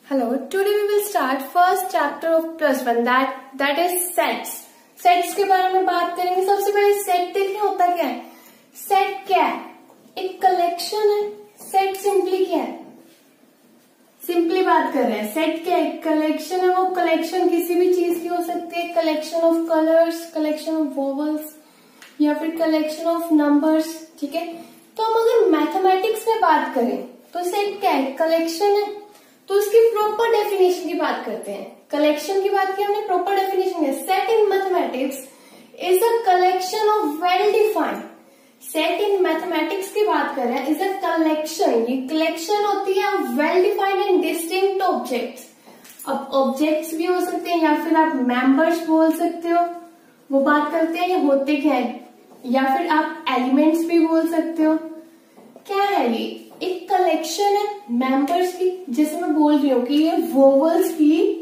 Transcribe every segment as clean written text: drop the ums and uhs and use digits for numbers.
Hello, today we will start first chapter of +1 that is sets. Sets के बारे में बात करेंगे। सबसे पहले सेट देखिए होता क्या है। सेट क्या है? एक कलेक्शन है। सेट सिंपली क्या है? सिंपली बात कर रहे हैं। सेट क्या है? कलेक्शन है। वो कलेक्शन किसी भी चीज की हो सकती है। Collection of colours, collection of vowels या फिर कलेक्शन ऑफ नंबर्स। ठीक है, तो हम अगर मैथमेटिक्स में बात करें तो सेट क्या है? कलेक्शन है। तो उसकी प्रॉपर डेफिनेशन की बात करते हैं। कलेक्शन की बात की हमने, प्रॉपर डेफिनेशन है। Set in mathematics is a collection of well defined. Set in mathematics की बात कर रहे हैं, इज अ कलेक्शन। ये कलेक्शन होती है well defined and distinct objects. अब ऑब्जेक्ट्स भी हो सकते हैं या फिर आप मेंबर्स बोल सकते हो, वो बात करते हैं ये होते क्या है, या फिर आप एलिमेंट्स भी बोल सकते हो। क्या है ये? एक कलेक्शन है मेंबर्स की। जैसे मैं बोल रही हूँ कि ये वोवल्स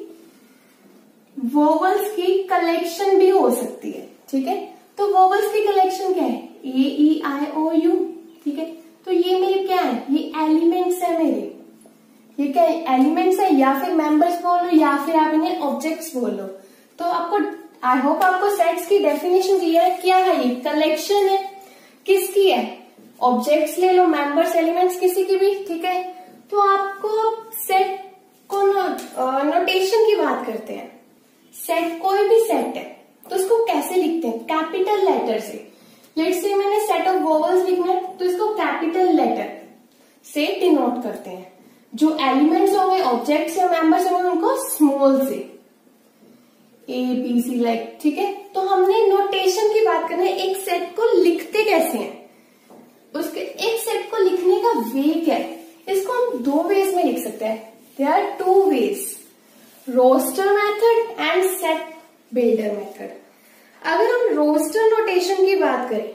की कलेक्शन भी हो सकती है। ठीक है, तो वोवल्स की कलेक्शन क्या है? A E I O U. ठीक है, तो ये मेरे क्या है? ये एलिमेंट्स है मेरे। ये क्या है? एलिमेंट्स है, या फिर मेंबर्स बोल लो या फिर आप इन्हें ऑब्जेक्ट्स बोल लो। तो आपको आई होप आपको सेट्स की डेफिनेशन क्लियर है। क्या है ये? कलेक्शन है। किसकी है? ऑब्जेक्ट्स ले लो, मेंबर्स, एलिमेंट्स, किसी की भी। ठीक है, तो आपको सेट को नोटेशन की बात करते हैं। सेट कोई भी सेट है तो उसको कैसे लिखते हैं? कैपिटल लेटर से। लेट्स से मैंने सेट ऑफ वोवल्स लिखना है तो इसको कैपिटल लेटर से डिनोट करते हैं। जो एलिमेंट्स होंगे, ऑब्जेक्ट्स या मेंबर्स होंगे, उनको स्मॉल से, ए बी सी लाइक। ठीक है, तो हमने नोटेशन की बात करना है। एक सेट को लिखते कैसे हैं, उसके एक सेट को लिखने का वे क्या है? इसको हम दो वेज में लिख सकते हैं। There are two ways, roster method and set builder method. अगर हम रोस्टर नोटेशन की बात करें,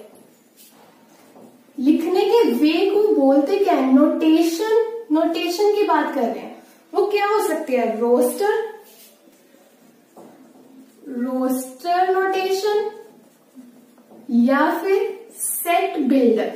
लिखने के वे को बोलते क्या है? नोटेशन। नोटेशन की बात कर रहे हैं, वो क्या हो सकती है? रोस्टर नोटेशन या फिर सेट बिल्डर।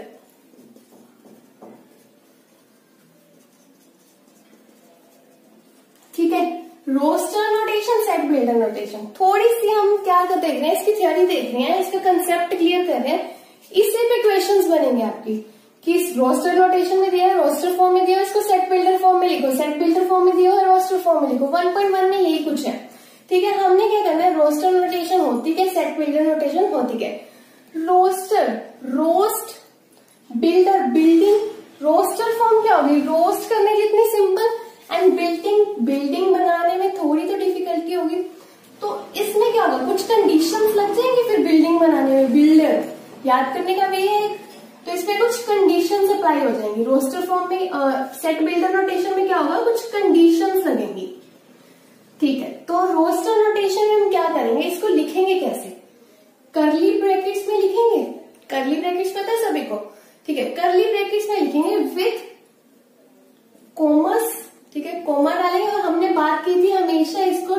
ठीक है, roster notation, set builder notation. थोड़ी सी हम क्या कर देख रहे हैं, इसकी थ्योरी देख रहे हैं, इसका कंसेप्ट क्लियर कर रहे हैं। इससे पे क्वेश्चंस बनेंगे आपकी कि इस रोस्टर नोटेशन में दिया है, रोस्टर फॉर्म में दिया है, इसको सेट बिल्डर फॉर्म में लिखो, सेट बिल्डर फॉर्म में दिया है, रोस्टर फॉर्म में लिखो। 1.1 में यही कुछ है। ठीक है, हमने क्या करना है? रोस्टर नोटेशन होती क्या, सेट बिल्डर नोटेशन होती क्या? Roster, roast, builder, building. Roster form क्या होगी? रोस्ट करने जितनी सिंपल, एंड बिल्डिंग बनाने में थोड़ी तो डिफिकल्टी होगी। तो इसमें क्या होगा? कुछ कंडीशंस लग जाएंगे फिर बिल्डिंग बनाने में। बिल्डर याद करने का वे है, तो इसमें कुछ कंडीशंस अप्लाई हो जाएंगी। रोस्टर फॉर्म में, सेट बिल्डर नोटेशन में क्या होगा? कुछ कंडीशंस लगेंगी। ठीक है, तो रोस्टर नोटेशन में हम क्या करेंगे? इसको लिखेंगे कैसे? कर्ली ब्रैकेट्स में लिखेंगे। कर्ली ब्रैकेट्स पता है सभी को? ठीक है, कर्ली ब्रैकेट्स में लिखेंगे विथ कॉमर्स। ठीक है, कोमा डालेंगे। और हमने बात की थी हमेशा इसको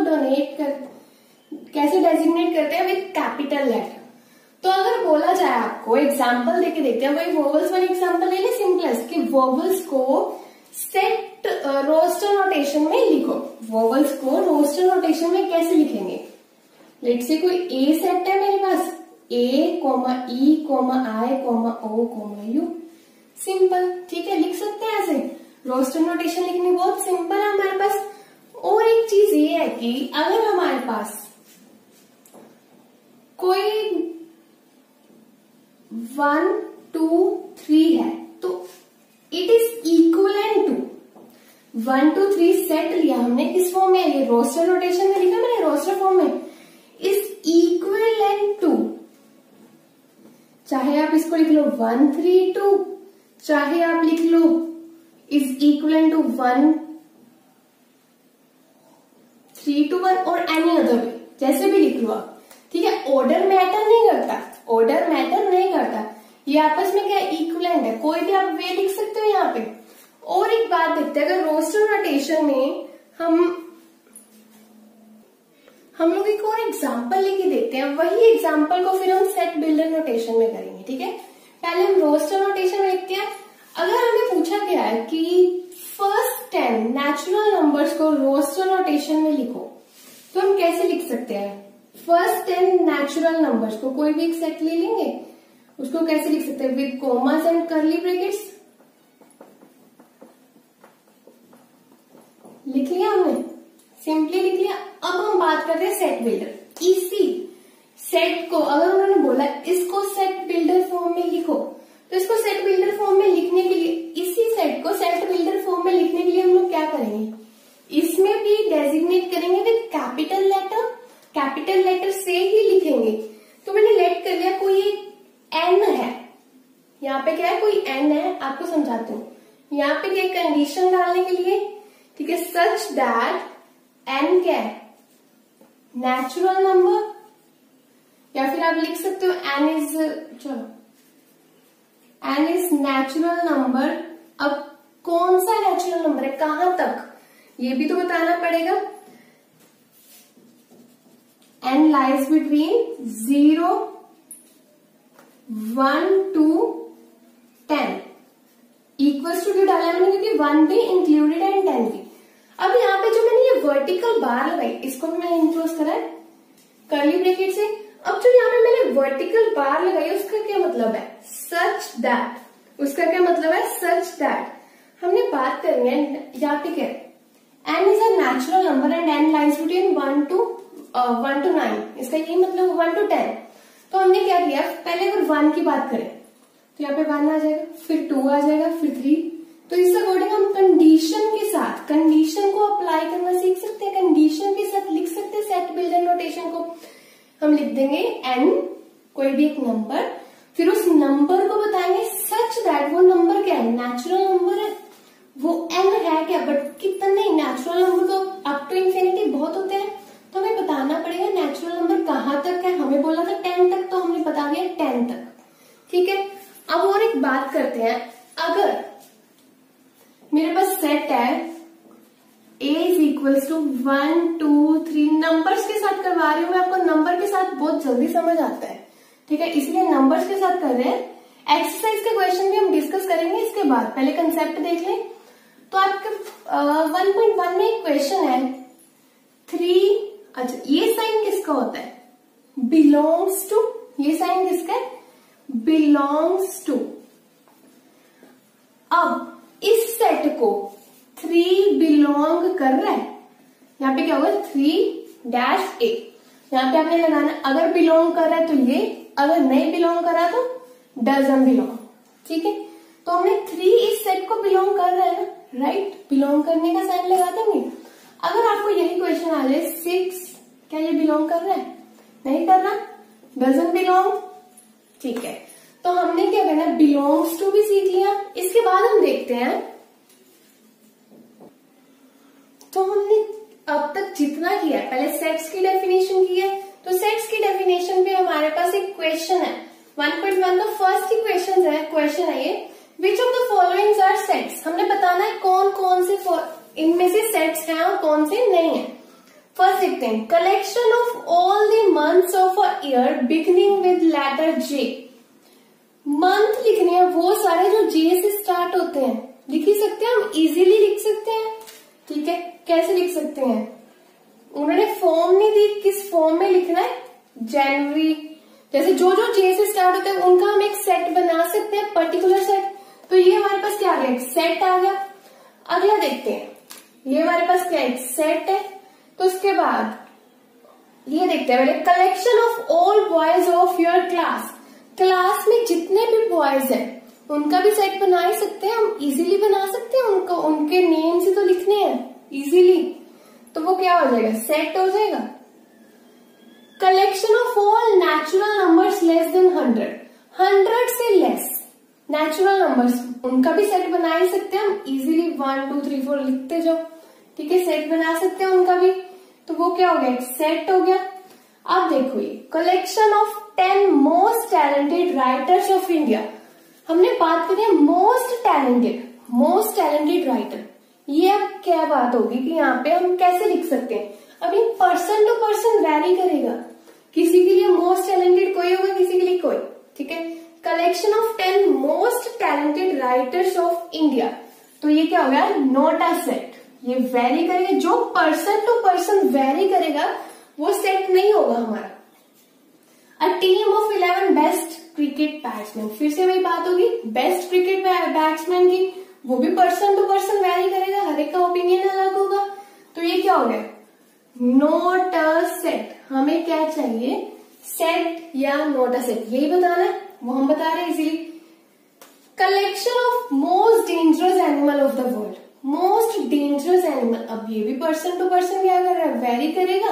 कैसे डेजिग्नेट करते हैं? With capital letter. तो अगर बोला जाए आपको, एग्जांपल देके देखते हैं। वही वोवल्स वाली एग्जांपल ले ले, सिंपलेस्ट, कि वोवल्स को सेट रोस्टर नोटेशन में लिखो। वोवल्स को रोस्टर नोटेशन में कैसे लिखेंगे? लेट्स से कोई ए सेट है मेरे पास, A comma E comma I comma O comma U. Simple. ठीक है, लिख सकते हैं ऐसे। रोस्टर नोटेशन लिखनी बहुत सिंपल है हमारे पास। और एक चीज ये है कि अगर हमारे पास कोई 1 2 3 है तो it is equivalent to 1 2 3 set लिया हमने किस फॉर्म में? ये रोस्टर नोटेशन में लिखा मैंने, रोस्टर फॉर्म में। इज इक्वलेंट टू, चाहे आप इसको लिख लो 1 3 2, चाहे आप लिख लो इज इक्वल टू 1 3 2 1 और एनी अदर वे, जैसे भी लिख लो आप। ठीक है, ऑर्डर मैटर नहीं करता, ऑर्डर मैटर नहीं करता। ये आपस में क्या इक्वलेंट है, कोई भी आप वे लिख सकते हो यहाँ पे। और एक बात देखते हैं, अगर रोस्टर नोटेशन में हम लोग एक और एग्जाम्पल लेके देखते हैं। वही एग्जाम्पल को फिर हम सेट बिल्डर नोटेशन में करेंगे। ठीक है, पहले हम रोस्टर नोटेशन में लिखते हैं। अगर हमें पूछा गया है कि फर्स्ट 10 नेचुरल नंबर्स को रोस्टर नोटेशन में लिखो, तो हम कैसे लिख सकते हैं? फर्स्ट 10 नेचुरल नंबर्स को कोई भी एक सेट ले लेंगे, उसको कैसे लिख सकते हैं? With commas and curly brackets. लिख लिया हमने, सिंपली लिख लिया। अब हम बात करते हैं सेट बिल्डर। इसी सेट को अगर उन्होंने बोला इसको सेट बिल्डर फॉर्म में लिखो, तो इसको सेट बिल्डर फॉर्म में लिखने के लिए, इसी सेट को सेट बिल्डर फॉर्म में लिखने के लिए हम लोग क्या करेंगे? इसमें भी डेजिग्नेट करेंगे with capital letter, capital letter से ही लिखेंगे। तो मैंने लेट कर लिया, कोई एन है, यहाँ पे क्या है, कोई एन है, आपको समझाती हूँ। यहाँ पे क्या कंडीशन डालने के लिए, ठीक है, सच दैट एन क्या है, नेचुरल नंबर, या फिर आप लिख सकते हो एन इज, चलो एन इज नेचुरल नंबर। अब कौन सा नेचुरल नंबर है, कहां तक, ये भी तो बताना पड़ेगा। N lies between 0, 1 to 10 equals to डाला मैंने, क्योंकि 1 भी इंक्लूडेड है एंड 10 भी। अब यहाँ पे जो मैंने ये वर्टिकल बार लगाई, इसको भी मैंने इंक्लोज करा है कर्ली ब्रैकेट से। अब जो यहाँ पे मैंने वर्टिकल बार लगाई, उसका क्या मतलब है? सच दैट, उसका क्या मतलब है? Such that. हमने बात करनी है यहाँ पे क्या, n is a natural number and n lies between 1 to 9, इसका यही मतलब 1 to 10। तो हमने क्या किया, पहले अगर 1 की बात करें तो यहाँ पे 1 आ जाएगा, फिर 2 आ जाएगा, फिर 3। तो इस अकॉर्डिंग हम कंडीशन के साथ, कंडीशन को अप्लाई करना सीख सकते हैं, कंडीशन के साथ लिख सकते हैं सेट बिल्डर नोटेशन को। हम लिख देंगे एन, कोई भी एक नंबर, फिर उस नंबर को बताएंगे सच दैट वो नंबर क्या है, नेचुरल नंबर है, वो एन है क्या, बट कितने नेचुरल नंबर तो अप टू इंफिनिटी बहुत होते हैं, तो हमें बताना पड़ेगा नेचुरल नंबर कहाँ तक है। हमें बोला था 10 तक, तो हमने बता दिया 10 तक, ठीक है। अब और एक बात करते हैं, अगर मेरे पास सेट है A is equals to 1 2 3, numbers के साथ करवा रही हूँ मैं, आपको नंबर के साथ बहुत जल्दी समझ आता है, ठीक है, इसलिए नंबर्स के साथ कर रहे हैं। एक्सरसाइज के क्वेश्चन भी हम डिस्कस करेंगे इसके बाद, पहले कंसेप्ट देख लें। तो आपके 1.1 में एक क्वेश्चन है 3, अच्छा ये साइन किसका होता है, बिलोंग्स टू, ये साइन किसका है, बिलोंग्स टू। अब इस सेट को 3 बिलोंग कर रहा है, यहाँ पे क्या होगा 3-A, यहाँ पे आपने लगाना, अगर बिलोंग कर रहा है तो ये, अगर नहीं बिलोंग कर रहा तो डजंट बिलोंग, ठीक है। तो हमने 3 इस सेट को बिलोंग कर रहा है ना, राइट, बिलोंग करने का साइन लगा देंगे। अगर आपको यही क्वेश्चन आ जाए 6, क्या ये बिलोंग कर रहा है, नहीं कर रहा, डजंट बिलोंग, ठीक है। तो हमने क्या करना है, बिलोंग्स टू भी सीख लिया। इसके बाद हम देखते हैं, तो हमने अब तक जितना किया, पहले सेट्स की डेफिनेशन की है, तो सेट्स की डेफिनेशन पे हमारे पास एक क्वेश्चन है 1.1 का फर्स्ट ही क्वेश्चन है ये, which of the followings are sets. हमने बताना है कौन कौन से इनमें से सेट्स हैं और कौन से नहीं है। फर्स्ट देखते हैं, collection of all the months of a year beginning with letter J. Month लिखने हैं वो सारे जो जे से स्टार्ट होते हैं, लिख ही सकते हैं हम, इजीली लिख सकते हैं, ठीक है। कैसे लिख सकते हैं, उन्होंने फॉर्म नहीं दी, किस फॉर्म में लिखना है, जनवरी, जैसे जो जो जे से स्टार्ट होते हैं उनका हम एक सेट बना सकते हैं, पर्टिकुलर सेट। तो ये हमारे पास क्या आ गया, एक सेट आ गया। अगला देखते हैं, ये हमारे पास क्या एक सेट है, तो उसके बाद ये देखते हैं पहले, collection of all boys of your class. Class में जितने भी बॉयज हैं उनका भी सेट बना ही सकते हैं हम, इजीली बना सकते हैं उनको, उनके नेम से तो लिखने हैं इजीली, तो वो क्या हो जाएगा, सेट हो जाएगा। Collection of all natural numbers less than 100 से लेस नेचुरल नंबर्स, उनका भी सेट बना ही सकते हैं हम इजीली, 1 2 3 4 लिखते जाओ, ठीक है, सेट बना सकते हैं उनका भी, तो वो क्या हो गया, एक सेट हो गया। अब देखो ये collection of 10 most talented writers of India, हमने बात करी है मोस्ट टैलेंटेड राइटर। ये अब क्या बात होगी कि यहाँ पे हम कैसे लिख सकते हैं, अभी पर्सन टू पर्सन वैरी करेगा, किसी के लिए मोस्ट टैलेंटेड कोई होगा, किसी के लिए कोई, ठीक है। Collection of 10 most talented writers of India, तो ये क्या हो गया, नॉट अ सेट, ये वेरी करेगा, जो पर्सन टू पर्सन वेरी करेगा वो सेट नहीं होगा हमारा। A team of 11 best cricket batsman, फिर से वही बात होगी बेस्ट क्रिकेट बैट्समैन की, वो भी पर्सन टू पर्सन वेरी करेगा, हर एक का ओपिनियन अलग होगा। तो ये क्या हो गया, नॉट अ सेट। हमें क्या चाहिए, सेट या नॉट अ सेट, यही बताना है, वो हम बता रहे हैं इसीलिए। Collection of most dangerous animal of the world, most dangerous animal, अब ये भी पर्सन टू पर्सन क्या कर रहा है, वेरी करेगा,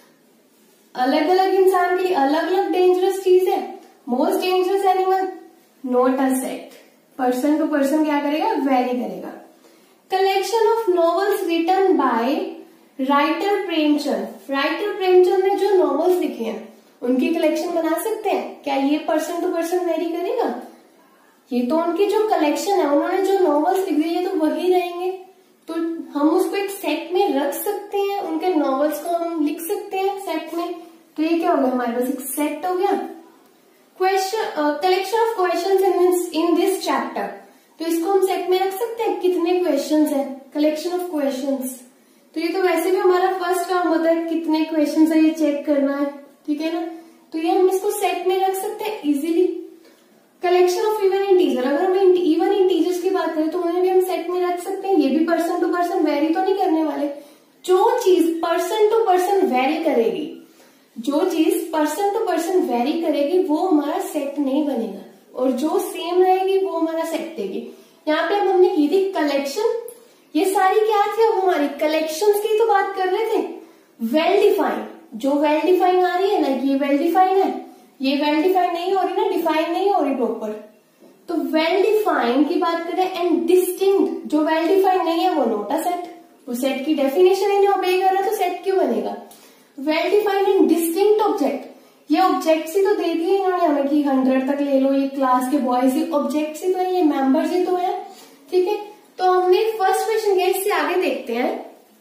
अलग अलग इंसान के लिए अलग अलग डेंजरस चीज है। Most dangerous animal, not a set, person to person क्या करेगा, वेरी करेगा। Collection of novels written by writer Premchand, writer Premchand ने जो नॉवेल्स लिखे हैं उनकी कलेक्शन बना सकते हैं, क्या ये पर्सन टू पर्सन वेरी करेगा? ये तो उनकी जो कलेक्शन है, उन्होंने जो नॉवेल्स लिख दिए तो वही रहेंगे, तो हम उसको एक सेट में रख सकते हैं, उनके नॉवेल्स को हम लिख सकते हैं सेट में। तो ये क्या हो गया, हमारे पास एक सेट हो गया। Question, collection of questions in this chapter, तो इसको हम सेट में रख सकते हैं, कितने क्वेश्चंस हैं, कलेक्शन ऑफ क्वेश्चंस। तो ये तो वैसे भी हमारा फर्स्ट काम होता है, कितने क्वेश्चंस है ये चेक करना है, ठीक है ना, तो ये हम इसको सेट में रख सकते हैं easily. Collection of even integer, अगर हम इवन इंटीजर्स की बात करें तो उन्हें भी हम सेट में रख सकते हैं, ये भी पर्सन टू पर्सन वेरी तो नहीं करने वाले। जो चीज पर्सन टू पर्सन वेरी करेगी, जो चीज पर्सन टू पर्सन वेरी करेगी वो हमारा सेट नहीं बनेगा, और जो सेम रहेगी वो हमारा सेट देगी। यहाँ पे अब हमने की थी कलेक्शन, ये सारी क्या थी, अब हमारी कलेक्शंस की तो बात कर रहे थे। वेल डिफाइंड, जो वेल डिफाइन आ रही है ना, ये वेल डिफाइन है, ये वेल डिफाइन नहीं हो रही ना, डिफाइन नहीं हो रही प्रॉपर, तो वेल डिफाइन की बात करें। एंड डिस्टिंक्ट, जो वेल डिफाइन नहीं है वो नॉट अ सेट, वो सेट की डेफिनेशन ही नहीं ओबे कर रहा तो सेट क्यों बनेगा। Well defined and distinct object, ये ऑब्जेक्ट्स ही तो दे दिए इन्होंने हमें कि 100 तक ले लो, ये क्लास के बॉयज ही ऑब्जेक्ट्स ही तो है, ये मेंबर्स ही तो है, ठीक है। तो हमने फर्स्ट क्वेश्चन किया, इससे आगे देखते हैं।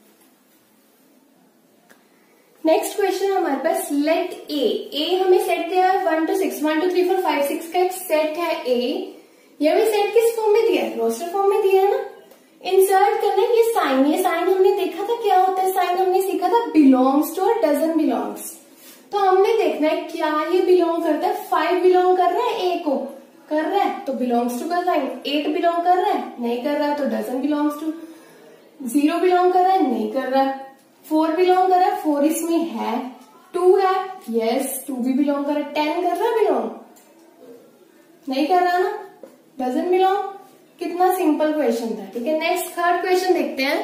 नेक्स्ट क्वेश्चन है हमारे पास, लेट ए हमें सेट दिया है 1 to 6, 1 2 3 4 5 6 का एक सेट है ए। ये भी सेट किस फॉर्म में दिया है, रोस्टर फॉर्म में दिया है ना। इंसर्ट करने ये साइन हमने देखा था क्या होता है, साइन हमने सीखा था बिलोंग्स टू और डजन बिलोंग्स। तो हमने देखना है क्या ये बिलोंग करता है, 5 बिलोंग कर रहा है ए को, कर रहा है तो बिलोंग्स टू कर राइट, 8 बिलोंग कर रहा है, नहीं कर रहा है तो डजन बिलोंग्स टू, 0 बिलोंग कर रहा है, नहीं कर रहा है, 4 बिलोंग कर रहा है, 4 इसमें है, 2 है, यस 2 भी बिलोंग कर रहा है, 10 कर रहा है बिलोंग, नहीं कर रहा ना, डजन बिलोंग। कितना सिंपल क्वेश्चन था, ठीक है। नेक्स्ट थर्ड क्वेश्चन देखते हैं।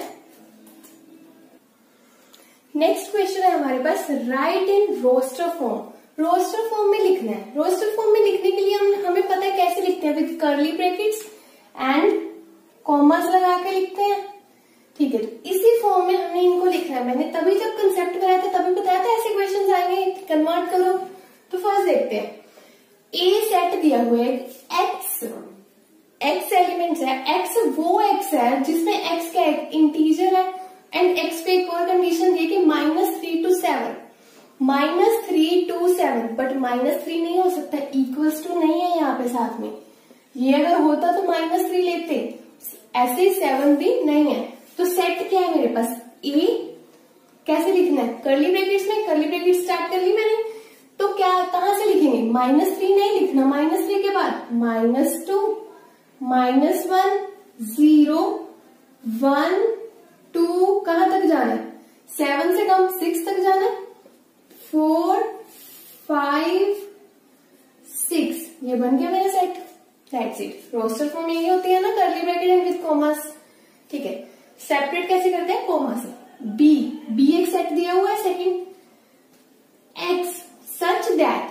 नेक्स्ट क्वेश्चन है हमारे पास, write in roster form, roster form में लिखना है। रोस्टर फॉर्म में लिखने के लिए हमें पता है कैसे लिखते हैं, with curly brackets and commas लगा के लिखते हैं, ठीक है। तो इसी फॉर्म में हमने इनको लिखना है, मैंने तभी जब कंसेप्ट कराया था तभी बताया था ऐसे क्वेश्चन आएंगे, कन्वर्ट करो। तो फर्स्ट देखते हैं, ए सेट दिया हुआ है, एक्स एलिमेंट्स है, एक्स वो एक्स है जिसमें एक्स क्या है, इंटीजर है, एंड एक्स पे एक और कंडीशन दी कि -3 to 7, -3 to 7, बट -3 नहीं हो सकता, इक्वल्स टू नहीं है यहाँ पे साथ में, ये अगर होता तो -3 लेते, ऐसे ही 7 भी नहीं है। तो सेट क्या है मेरे पास, ए कैसे लिखना है, कर्ली ब्रैकेट्स में, कर्ली ब्रैकेट स्टार्ट कर ली मैंने, तो क्या कहां से लिखेंगे, -3 नहीं लिखना, -3 के बाद -2 -1 0 1 2, कहां तक जाना है, 7 से कम 6 तक जाना है, 4 5 6, ये बन गया मेरा set, that's it. Roster form यही होती है ना, curly bracket and with commas, ठीक है। सेपरेट कैसे करते हैं, कॉमा से। बी एक सेट दिया हुआ है, second x such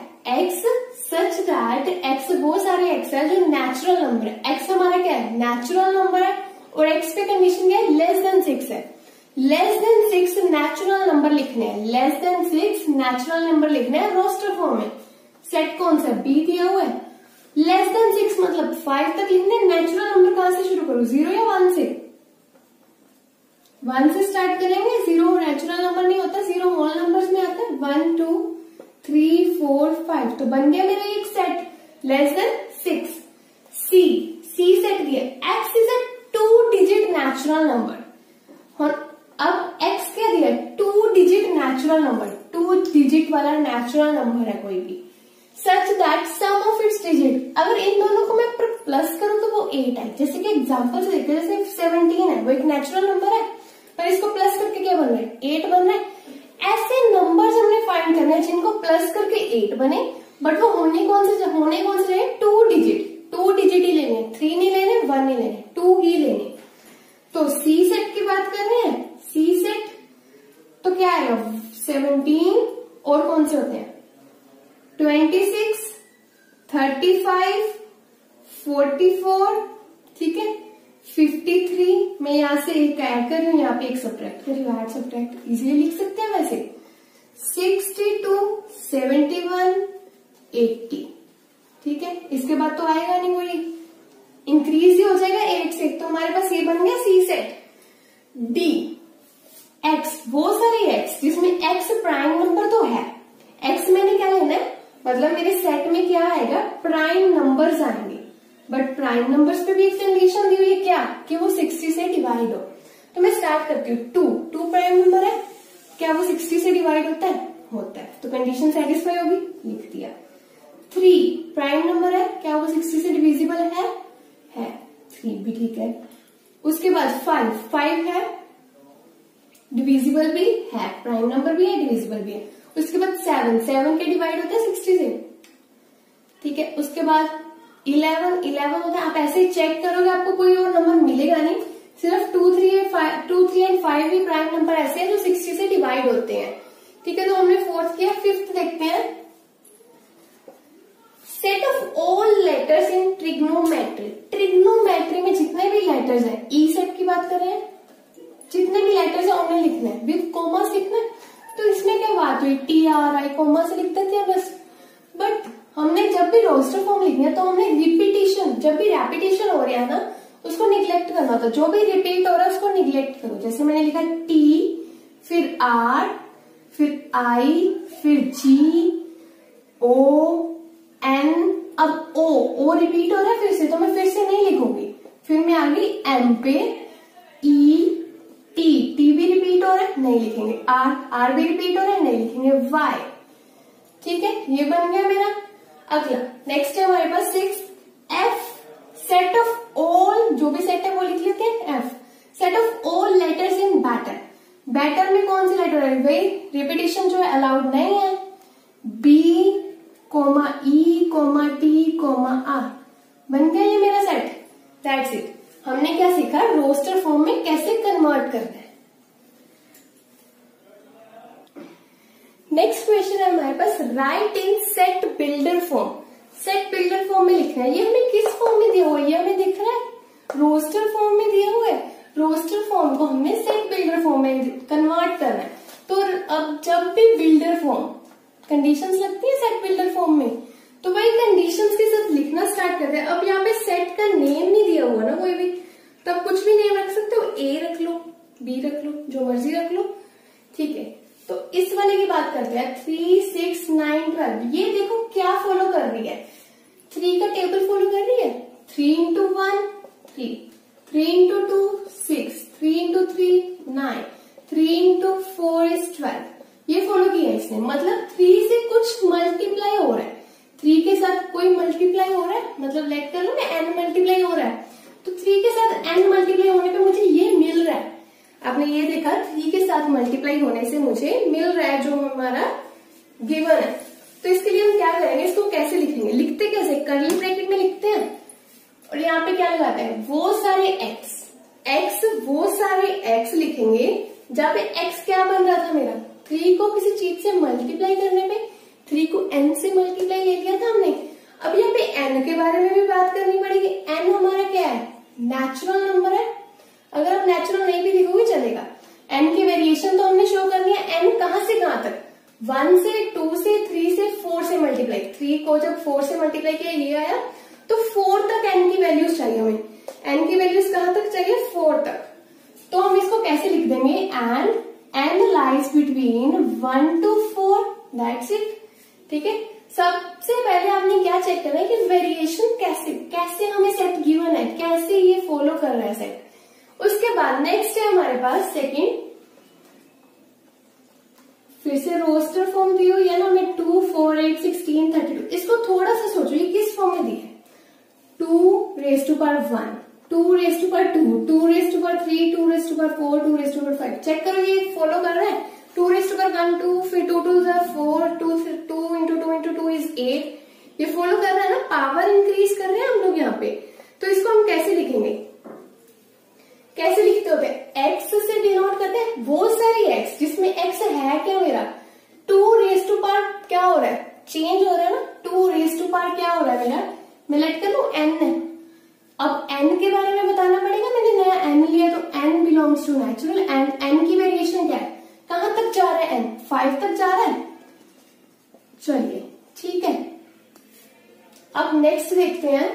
that x वो सारे एक्स है जो नेचुरल नंबर है, एक्स हमारा क्या है, नेचुरल नंबर है, और एक्स पे कंडीशन क्या है, लेस देन 6 है, लेस देन 6 नेचुरल नंबर लिखने हैं, लेस देन 6 नेचुरल नंबर लिखने हैं रोस्टर फॉर्म में। सेट कौन सा, बी दिया हुआ है, लेस देन 6 मतलब 5 तक लिखने, नेचुरल नंबर कहां से शुरू करूं, 0 या 1 से, 1 से स्टार्ट करेंगे, 0 नेचुरल नंबर नहीं होता, 0 होल नंबर्स में आता है, 1 2 3 4 5, तो बन गया मेरा एक set less than 6। C set दिया, x is a 2 digit natural number, और नेचुरल नंबर, 2 डिजिट वाला नेचुरल नंबर है कोई भी, such that sum of its digit, अगर इन दोनों को मैं प्लस करूं तो वो 8 है। जैसे कि एग्जांपल से देखते हैं, जैसे 17 है, वो एक नेचुरल नंबर है, पर इसको प्लस करके क्या बन रहा है, 8 बन रहा है। ऐसे नंबर्स हमने फाइंड करने हैं जिनको प्लस करके 8 बने, बट वो होने कौन से रहे, 2 डिजिट ही लेने, 3 नहीं लेने, 1 नहीं लेने, 2 ही लेने। तो सी सेट की बात कर रहे हैं, सी सेट तो क्या आएगा, 17 और कौन से होते हैं, 26, 35, 44, ठीक है, 53। मैं यहां से एक ऐड कर रही हूं, यहाँ पे एक सब्ट्रैक्ट कर रही हूँ, ऐड सब्ट्रैक्ट इजीली लिख सकते हैं वैसे, 62, 71, 80, ठीक है। इसके बाद तो आएगा नहीं कोई, इंक्रीज ही हो जाएगा 8 से, तो हमारे पास ये बन गया सी सेट। डी, एक्स, वो सारे एक्स जिसमें एक्स प्राइम नंबर तो है, एक्स मैंने क्या लेना है, मतलब मेरे सेट में क्या आएगा, प्राइम नंबर्स आएंगे, बट प्राइम नंबर्स पे भी एक कंडीशन दी हुई है, क्या, कि वो 60 से डिवाइड हो। तो मैं स्टार्ट करती हूँ, 2 प्राइम नंबर है, क्या वो 60 से डिवाइड होता है, होता है, तो कंडीशन सेटिस्फाई होगी, लिख दिया। 3 प्राइम नंबर है, क्या वो 60 से डिविजिबल है, 3 भी ठीक है। उसके बाद 5 है, डिविजिबल भी है, प्राइम नंबर भी है, डिविजिबल भी है। उसके बाद 7 के डिवाइड होता है 60 से, ठीक है। उसके बाद 11 होता है, आप ऐसे ही चेक करोगे आपको कोई और नंबर मिलेगा नहीं, सिर्फ 2, 3 एंड 5 ही प्राइम नंबर ऐसे हैं जो 60 से डिवाइड होते हैं, ठीक है। तो हमने 4th किया, 5th देखते हैं। Set of all letters in trigonometry, trigonometry में जितने भी लेटर्स हैं, ई सेट की बात कर रहे हैं, जितने भी लेटर्स हैं उन्हें लिखना है, विद कॉमर्स लिखना है। तो इसमें क्या बात हुई, TRI कॉमा से लिख देते हैं बस, बट हमने जब भी रोस्टर फॉर्म लिखना है तो हमने रिपीटिशन, जब भी रेपिटेशन हो रहा है ना उसको निग्लेक्ट करना होता है, जो भी रिपीट हो रहा है उसको निग्लेक्ट करो। जैसे मैंने लिखा T, फिर R, फिर I, फिर G, O, N, अब O रिपीट हो रहा है फिर से, तो मैं फिर से नहीं लिखूंगी, फिर मैं आ गई M पे, E, T भी रिपीट हो रहा है, नहीं लिखेंगे, R भी रिपीट हो रहा है, नहीं लिखेंगे, Y, ठीक है, ये बन गया मेरा। अगला नेक्स्ट है हमारे पास 6, F, सेट ऑफ ऑल, जो भी सेट है वो लिख लेते हैं, F, set of all letters in better, better में कौन से लेटर है भाई, रिपीटिशन जो है अलाउड नहीं है, B, E, T, R, बन गया ये मेरा सेट, दैट्स इट। हमने क्या सीखा, रोस्टर फॉर्म में कैसे कन्वर्ट करना है। नेक्स्ट क्वेश्चन है हमारे पास, write in set builder form, set builder form में लिखना है। ये हमें किस फॉर्म में दिया हुआ है, ये हमें दिख रहा है, रोस्टर फॉर्म में दिया हुआ है, रोस्टर फॉर्म को हमने सेट बिल्डर फॉर्म में कन्वर्ट करना है। तो अब जब भी बिल्डर फॉर्म कंडीशंस लगती है सेट बिल्डर फॉर्म में, तो वही कंडीशंस के साथ लिखना स्टार्ट करते हैं। अब यहाँ पे सेट का नेम नहीं दिया हुआ ना कोई भी, तो आप कुछ भी नेम रख सकते हो, A रख लो, B रख लो, जो मर्जी रख लो, ठीक है। तो इस वाले की बात करते हैं, 3, 6, 9, 12, ये देखो क्या फॉलो कर रही है, 3 का टेबल फॉलो कर रही है, 3 into 1 3, 3 into 2 6, 3 into 3 9, 3 into 4 is 12, ये फॉलो किया है इसने, मतलब 3 से कुछ मल्टीप्लाई हो रहा है, 3 के साथ कोई मल्टीप्लाई हो रहा है, मतलब लेट कर लो ना n मल्टीप्लाई हो रहा है, तो 3 के साथ n मल्टीप्लाई होने पे मुझे ये मिल रहा है। आपने ये देखा 3 के साथ मल्टीप्लाई होने से मुझे मिल रहा है जो हमारा गिवन है। तो इसके लिए हम क्या करेंगे, इसको कैसे लिखेंगे, लिखते कैसे, कर्ली ब्रैकेट में लिखते हैं और यहाँ पे क्या लगाते हैं, वो सारे x लिखेंगे जहाँ पे x क्या बन रहा था मेरा, 3 को किसी चीज से मल्टीप्लाई करने पे 3 को n से मल्टीप्लाई ले लिया था हमने। अब यहाँ पे n के बारे में भी बात करनी पड़ेगी, n हमारा क्या है, नेचुरल नंबर है, अगर आप नेचुरल नहीं भी लिखोगे चलेगा। n की वेरिएशन तो हमने शो करनी है, n कहां से कहां तक, 1 से 2 से 3 से 4 से मल्टीप्लाई, 3 को जब 4 से मल्टीप्लाई किया ये आया, तो 4 तक n की वैल्यूज चाहिए हमें, n की वैल्यूज कहां तक चाहिए, 4 तक। तो हम इसको कैसे लिख देंगे, and n lies between 1 to 4, that's it, ठीक है। सबसे पहले आपने क्या चेक करना है कि वेरिएशन कैसे हमें सेट गिवन है, कैसे ये फॉलो कर रहा है सेट। उसके बाद नेक्स्ट है हमारे पास सेकंड फिर से रोस्टर फॉर्म दी हुई है ना हमें 2, 4, 8, 16, 32। इसको थोड़ा सा सोचो ये किस फॉर्म में दी है। 2 raised to power 1, 2 raised to power 2, 2 raised to power 3, 2 raised to power 4, 2 raised to power 5। Check करो ये फॉलो कर रहे हैं। 2 raised to power 1, 2, फिर 2 2 4, 2 into 2 into 2 is 8। ये फॉलो कर रहे हैं ना, पावर इंक्रीज कर रहे हैं हम लोग यहाँ पे। तो इसको हम कैसे लिखेंगे, कैसे लिखते होते हैं, x से डिनोट करते हैं वो सारी x जिसमें x है क्या मेरा 2 raised to power क्या हो रहा है, चेंज हो रहा है ना। 2 raised to power क्या हो रहा है मेरा, मैं लेट कर लू n। अब n के बारे में बताना पड़ेगा, मैंने नया n लिया तो n belongs to natural. n की वेरिएशन क्या है, कहां तक जा रहा है n, 5 तक जा रहा है। चलिए ठीक है, अब नेक्स्ट देखते हैं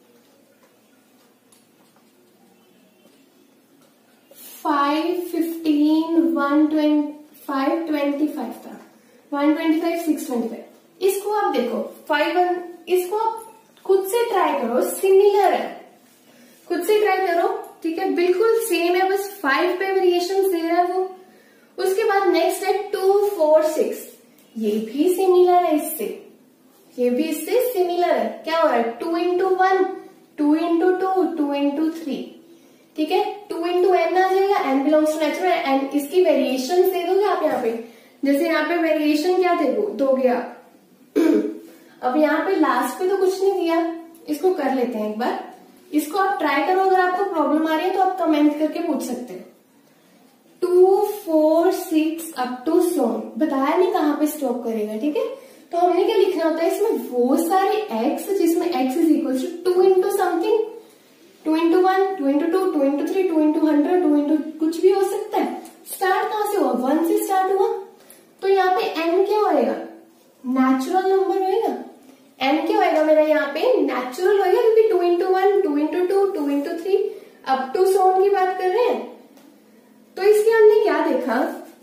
5, 15, 125, 25 था, 125, 625। इसको आप देखो 5, इसको आप खुद से ट्राई करो, सिमिलर है, खुद से ट्राई करो, ठीक है, बिल्कुल सेम है, बस 5 पे वेरिएशन दे रहा है वो। उसके बाद नेक्स्ट है 2, 4, 6, ये भी सिमिलर है इससे, ये भी इससे सिमिलर है। क्या हो रहा है 2 into 1, 2 into 2, 2 into 3, ठीक है, 2 into n आ जाएगा, n belongs to natural. And इसकी वेरिएशन दे दोगे आप यहाँ पे, जैसे यहाँ पे वेरिएशन क्या दोगे आप अब यहाँ पे लास्ट पे तो कुछ नहीं दिया, इसको कर लेते हैं एक बार, इसको आप ट्राई करो, अगर आपको प्रॉब्लम आ रही है तो आप कमेंट करके पूछ सकते हैं। 2, 4, 6 अप टू सोन, बताया नहीं कहाँ पे स्टॉप करेगा, ठीक है। तो हमने क्या लिखना होता है इसमें, वो सारे x जिसमें x is equal to 2 into something, 2 into 1, 2 into 2, 2 into 3, 2 into 100, 2 into कुछ भी हो सकता है। स्टार्ट कहां से हुआ, 1 से स्टार्ट हुआ, तो यहाँ पे n क्या होएगा, नेचुरल नंबर होएगा। n क्या होएगा मेरा यहाँ पे नेचुरल होएगा, क्योंकि 2 into 1, 2 into 2, 2 into 3 up to so on की बात कर रहे हैं। तो इसके हमने क्या देखा,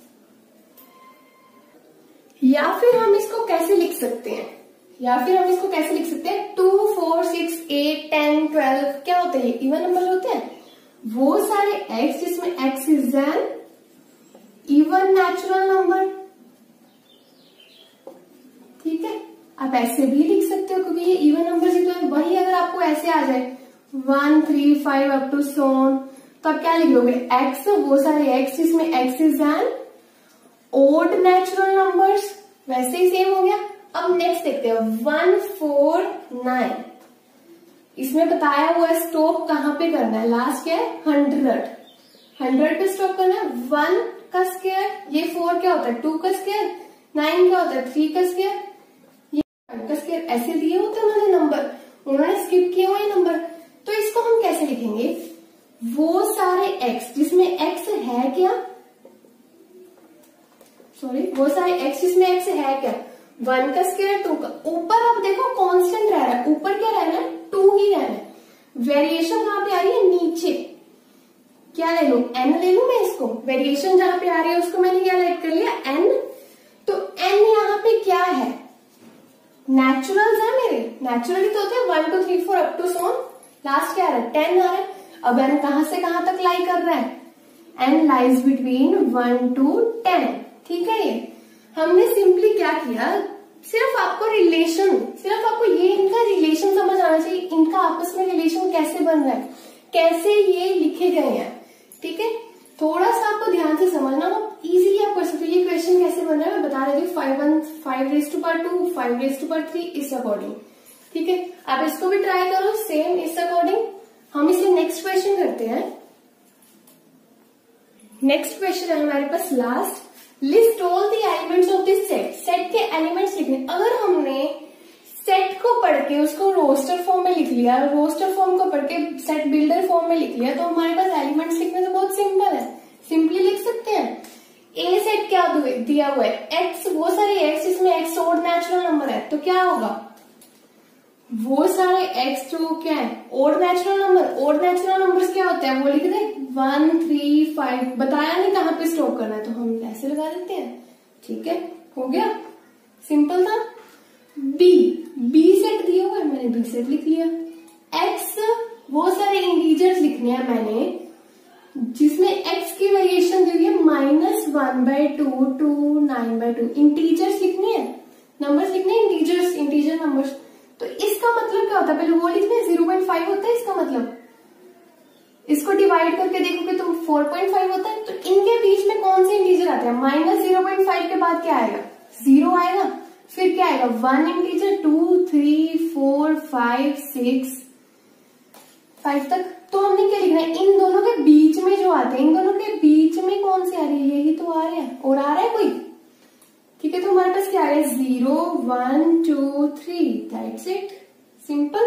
या फिर हम इसको कैसे लिख सकते हैं, 2, 4, 6, 8, 10, 12 क्या होते हैं, इवन नंबर होते हैं। वो सारे x जिसमें x is an even natural number, ठीक है। आप ऐसे भी लिख सकते हो क्योंकि ये इवन नंबर से तो वही, अगर आपको ऐसे आ जाए 1, 3, 5 अप टू सोन, तो आप क्या लिख लोगे, x, वो सारे x जिसमें x is an odd natural numbers, वैसे ही सेम हो गया। अब नेक्स्ट देखते हैं 1, 4, 9, इसमें बताया हुआ है स्टॉप कहां पे करना है, लास्ट क्या है 100 पे स्टॉप करना है। 1 का स्क्वायर, ये 4 क्या होता है 2 का स्क्वायर, 9 क्या होता है 3 का स्क्वायर, ये 1 का स्क्वायर, ऐसे दिए होते हैं उन्होंने नंबर, उन्होंने स्किप किया हुआ है नंबर। तो इसको हम कैसे लिखेंगे, वो सारे x जिसमें x है क्या, वो सारे x जिसमें x है क्या, 1 का स्क्वायर, 2 का, ऊपर आप देखो कांस्टेंट रह रहा है, ऊपर क्या रहना है 2 ही रहना है। वेरिएशन कहां पे आ रही है, नीचे, क्या ले लू, n ले लू मैं इसको, वेरिएशन जहां पे आ रही है उसको मैंने क्या लेट कर लिया n। तो n यहाँ पे क्या है, नेचुरल्स है मेरे, नेचुरल ही तो होते हैं 1, 2, 3, 4 अप टू सोन, लास्ट क्या आ रहा है 10 आ रहा है। अब n कहां से कहां तक लाई कर रहा है, n लाइज बिटवीन 1 to 10, ठीक है। ये हमने सिंपली क्या किया, सिर्फ आपको ये इनका रिलेशन समझ आना चाहिए, इनका आपस में रिलेशन कैसे बन रहा है, कैसे ये लिखे गए हैं, ठीक है। थोड़ा सा आपको ध्यान से समझना, आप इजीली आप कर सकते हो। ये क्वेश्चन कैसे बन रहा है मैं बता रही थी, 5 raised to power 2, 5 raised to power 3 इस अकॉर्डिंग, ठीक है। आप इसको भी ट्राई करो सेम इस अकॉर्डिंग। हम इसे नेक्स्ट क्वेश्चन करते हैं। नेक्स्ट क्वेश्चन है हमारे पास last, list all the elements of this set, set के एलिमेंट्स लिखने। अगर हमने सेट को पढ़ के उसको रोस्टर फॉर्म में लिख लिया, रोस्टर फॉर्म को पढ़ के सेट बिल्डर फॉर्म में लिख लिया, तो हमारे पास एलिमेंट्स लिखने तो बहुत सिंपल है, सिंपली लिख सकते हैं। ए सेट क्या दिया हुआ है, एक्स, वो सारे एक्स जिसमें एक्स ओड नेचुरल नंबर है, तो क्या होगा, वो सारे एक्स जो क्या है odd natural number, odd natural numbers क्या होते हैं वो लिख दे 1, 3, 5, बताया नहीं कहां पे स्टॉप करना है तो हम ऐसे लगा देते हैं, ठीक है, हो गया, सिंपल था। बी सेट दिया हुआ है, मैंने बी सेट लिख लिया। एक्स, वो सारे इंटीजर्स लिखने हैं मैंने जिसमें एक्स की वेरिएशन दी हुई है -1 1/2 to 9/2। इंटीजर्स लिखने हैं, नंबर्स लिखने हैं, इंटीजर्स, इंटीजर नंबर्स। तो इसका मतलब क्या होता है, पहले वो लिखने हैं। 0.5 होता है इसका मतलब। इसको डिवाइड करके देखोगे तो 4.5 होता है। तो इनके बीच में कौन से इंटीजर आते हैं? -0.5 के बाद क्या आएगा? 0 आएगा। फिर क्या आएगा? 1 इंटीजर, 2, 3, 4, 5, 6, 5 तक। तो हमने क्या लिखना है? इन दोनों के बीच में जो आते हैं, इन दोनों के बीच में कौन से आ रही है? यही तो आ रहे हैं। और आ रहा है कोई? ठीक है, तो हमारे पास क्या आ रहा है? 0, 1, 2, 3, दैट्स इट, सिंपल।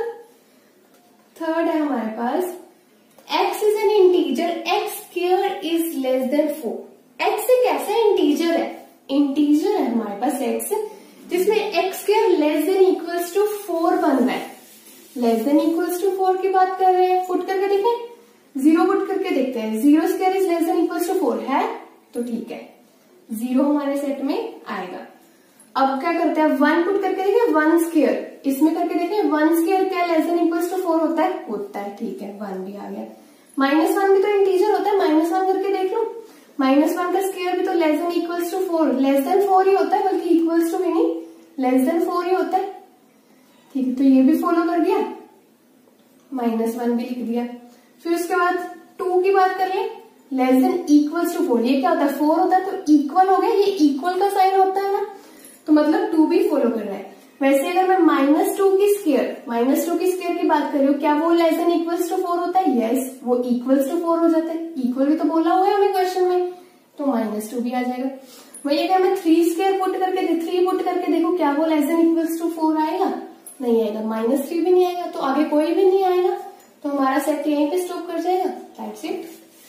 थर्ड है हमारे पास x is an integer, x square is less than 4। x एक ऐसा इंटीजर है, इंटीजर है हमारे पास x, जिसमें x square less than equals to 4 बन रहा है। लेस देन इक्वल्स टू 4 की बात कर रहे हैं। पुट करके देखें, 0 पुट करके देखते हैं। 0 square is less than equals to 4 है, तो ठीक है, 0 हमारे सेट में आएगा। अब क्या करते हैं? 1 पुट करके देखें, 1 स्क्वायर इसमें करके देखें। 1 स्क्वायर क्या लेस देन इक्वल्स टू 4 होता है? होता है, ठीक है, 1 भी आ गया। -1 भी तो इंटीजर होता है, -1 करके देख लो। -1 का स्क्वायर भी तो less than equals to 4, less than 4 ही होता है, बल्कि इक्वल्स टू भी नहीं, लेस देन 4 ही होता है। ठीक है, तो ये भी फॉलो कर दिया, -1 भी लिख दिया। फिर उसके बाद 2 की बात कर ले, लेस देन इक्वल्स टू 4। ये क्या होता है? 4 होता है, तो इक्वल हो गया, ये इक्वल का साइन होता है ना, तो मतलब 2 भी फॉलो कर रहा है। वैसे अगर मैं -2 की स्क्वायर की बात कर रही हूँ, क्या वो लेस देन इक्वल्स टू 4 होता है? यस, वो इक्वल्स टू 4 हो जाता है। इक्वल भी तो बोला हुआ है हमें क्वेश्चन में, तो -2 भी आ जाएगा। वही अगर मैं 3 स्क्वायर पुट करके देखो, क्या वो लेस देन इक्वल्स टू 4 आएगा? नहीं आएगा। -3 भी नहीं आएगा, तो आगे कोई भी नहीं आएगा, तो हमारा सेट यहीं पे स्टॉप कर जाएगा। That's it.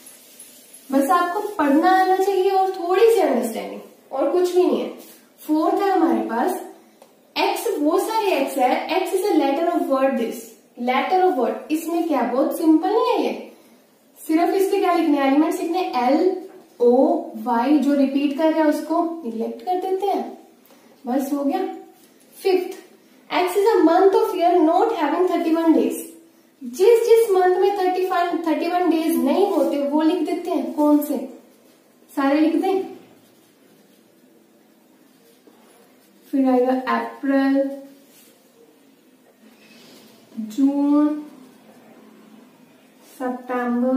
बस आपको पढ़ना आना चाहिए और थोड़ी सी अंडरस्टैंडिंग, और कुछ भी नहीं है। फोर्थ है हमारे पास x, वो सारे x है। x is a letter of word, this letter of word. इसमें क्या, बहुत सिंपल नहीं है ये, सिर्फ इसके क्या लिखने, एलिमेंट्स लिखने, L, O, Y, जो रिपीट कर रहे हैं उसको निगलेक्ट कर देते हैं, बस हो गया। Fifth, x is a month of year not having 31 days. जिस मंथ में 31 डेज नहीं होते वो लिख देते हैं। कौन से? सारे लिख दें। फिर आएगा अप्रैल, जून, सितंबर,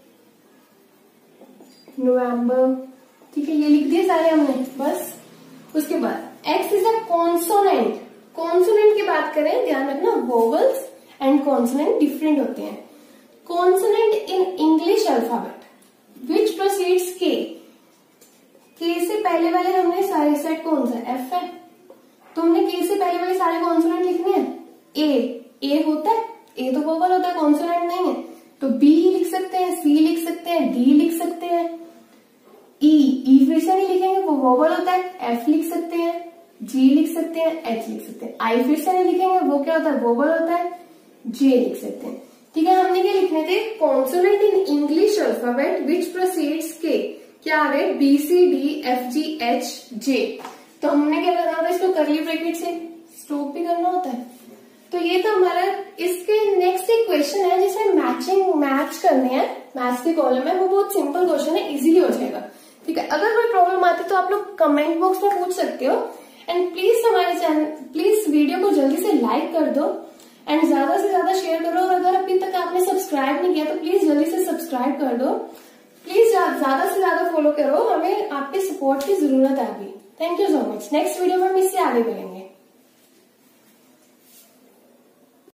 नवंबर, ठीक है, ये लिख दिए सारे हमने, बस। उसके बाद x is a consonant. Consonant की बात करें, ध्यान रखना, वोवल्स एंड कॉन्सोनेंट डिफरेंट होते हैं। Consonant in English alphabet which proceeds K से पहले वाले हमने सारे सेट कौन सा? F है, तो हमने के से पहले वाले सारे कॉन्सोनेंट लिखने हैं। ए होता है, ए तो वोवल होता है, कॉन्सोनेंट नहीं है, तो बी लिख सकते हैं, सी लिख सकते हैं, डी लिख सकते हैं। ई फिर से नहीं लिखेंगे, वो वोवल होता है, एफ लिख सकते हैं, जी लिख सकते हैं, एच लिख सकते हैं। आई फिर से नहीं लिखेंगे, वो क्या होता है? वोवल होता है, जे लिख सकते हैं। ठीक है, हमने क्या लिखने थे? Consonant in English alphabet which proceeds K, क्या आ गए? B, C, D, F, G, H, J. तो हमने क्या करना होता है? इसको करली ब्रैकेट से स्टॉप भी करना होता है। तो ये तो हमारा, इसके नेक्स्ट एक क्वेश्चन है जिसमें मैच करने हैं, मैथ्स के कॉलम है, वो बहुत सिंपल क्वेश्चन है, इजीली हो जाएगा। ठीक है, अगर कोई प्रॉब्लम आती है तो आप लोग कमेंट बॉक्स में पूछ सकते हो। एंड प्लीज हमारे चैनल, प्लीज वीडियो को जल्दी से लाइक कर दो एंड ज्यादा से ज्यादा शेयर करो। और अगर अभी तक आपने सब्सक्राइब नहीं किया तो प्लीज जल्दी से सब्सक्राइब कर दो। प्लीज ज्यादा से ज्यादा फॉलो करो, हमें आपके सपोर्ट की जरूरत है अभी। Thank you so much. Next video में हम इससे आगे बढ़ेंगे।